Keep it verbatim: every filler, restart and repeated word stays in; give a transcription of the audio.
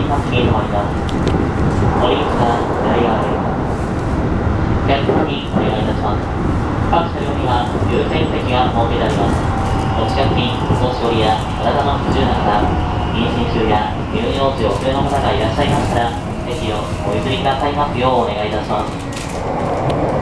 待ちに停まります。乗り口は左側です。お客様にお願いいたします。各車両には優先席が設けてあります。お近くにお年寄りや体の不自由な方、妊娠中や乳幼児お連れの方がいらっしゃいましたら、席をお譲りくださいますようお願いいたします。